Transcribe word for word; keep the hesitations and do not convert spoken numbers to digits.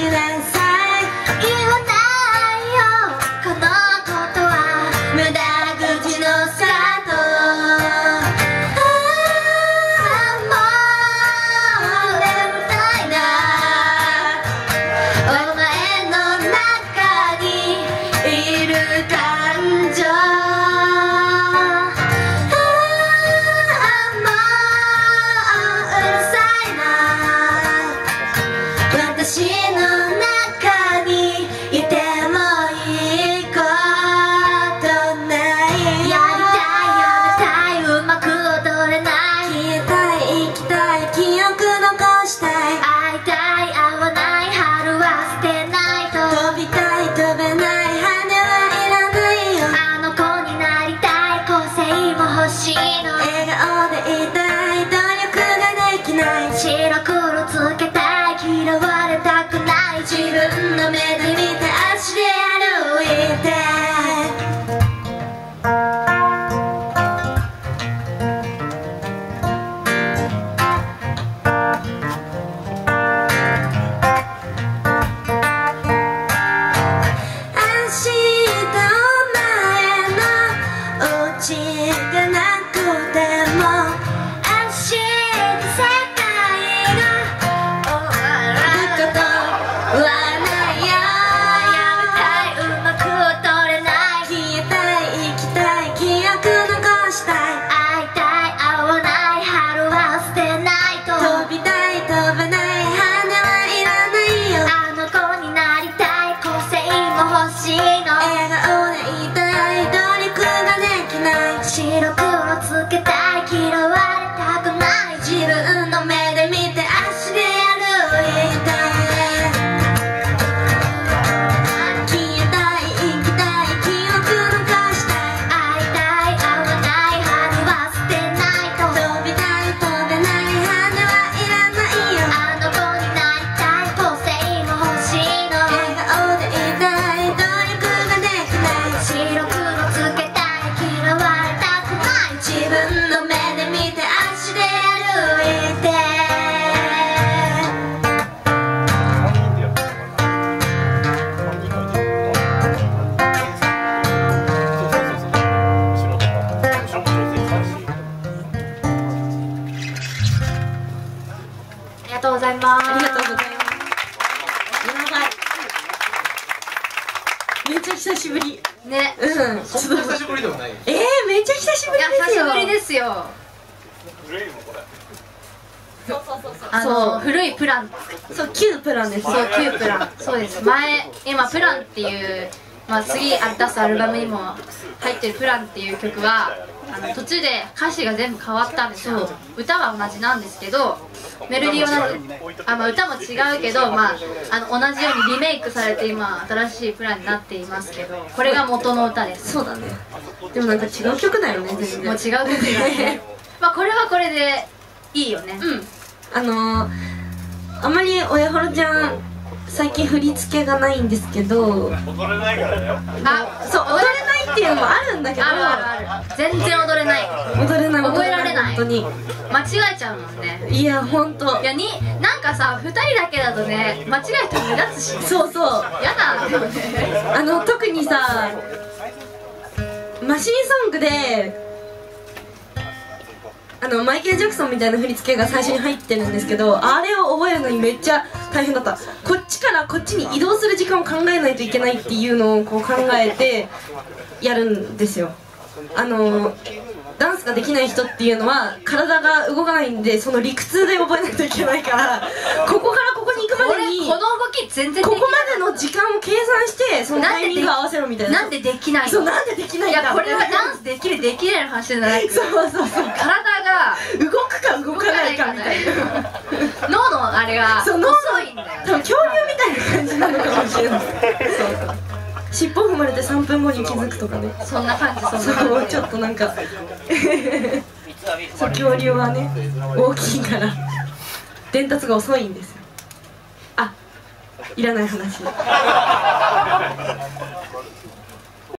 なさい。言わないよこのことは無駄口のスタート。ああもう眠たいな。お前の中にいる感情。私の中にいてもいいことない。やりたいやめたいうまく踊れない。消えたい生きたい記憶残したい。会いたい会わない春は捨てないと。飛びたい飛べない羽はいらないよ。あの子になりたい個性も欲しいの。笑顔でいたい努力ができない。白黒つけたい嫌われたくない。自分の目で見て足で歩いて。明日お前のお家がなくても明日世界が終わることはないよ。やめたいうまく踊れない。消えたい生きたい記憶残したい。会いたい会わない春は捨てないと。飛びたい飛べない羽はいらないよ。あの子になりたい個性も欲しいの。笑顔でいたい努力ができない。白黒つけたい嫌われたくない。自分の目で見て足で歩いて。消えたい生きたい記憶残したい。会いたい会わない春は捨てないと。飛びたい飛べない羽はいらないよ。あの子になりたい個性も欲しいの。笑顔でいたい努力ができない。白黒つけたい嫌われたくない。自分の目で見て足で歩いて。ありがとうございます。 ありがとうございます。やばい。めっちゃ久しぶり。 ね、 うん。 そんな久しぶりでもない。 えー、めっちゃ久しぶいやりですよ。 久しぶりですよ。 古いもんこれ。 あの古いプラン。 そう、旧プランです。 そう旧プラン。そうです。前今プランっていうまあ次出すアルバムにも入ってるプランっていう曲はあの途中で歌詞が全部変わったんですよ。歌は同じなんですけどメロディー同じ、あ、まあ、歌も違うけど、まあ、あの同じようにリメイクされて今新しいプランになっていますけど、これが元の歌です。 そうだね。でもなんか違う曲だよね、全然。 もう違う曲だね。まあこれはこれでいいよね。 うん。あのー、あまり親ほろちゃん最近振り付けがないんですけど、 踊れないからだよ。 あ、 そう、踊れないっていうのもあるんだけど、 あるあるある。全然踊れない。 踊れない、 覚えられない。 本当に間違えちゃうもんね。 いや、本当。 いやになんかさふたりだけだとね間違えて目立つし、 そうそう。 やだよね。 あの特にさ、マシンソングであのマイケル・ジャクソンみたいな振り付けが最初に入ってるんですけど、あれを覚えるのにめっちゃ大変だった。こっちからこっちに移動する時間を考えないといけないっていうのをこう考えてやるんですよ。あのダンスができない人っていうのは体が動かないんで、その理屈で覚えないといけないから、ここからここに行くまでにこの動き全然できない。 ここまでの時間を計算してそのタイミングを合わせろみたいな。 なんでできないの。 そう、なんでできないんだ。 いやこれはダンスできるできないの話じゃなくて、 そうそうそう、 体が動くか動かないかみたいな。 脳のあれが遅そう、脳のいんだよ。 多分恐竜みたいな感じなのかもしれない。そうそう、尻尾踏まれてさんぷんごに気づくとかね。 そんな感じ、そんなそ感じ。 う、ちょっとなんかそう、恐竜はね大きいから伝達が遅いんですよ。あ、いらない話。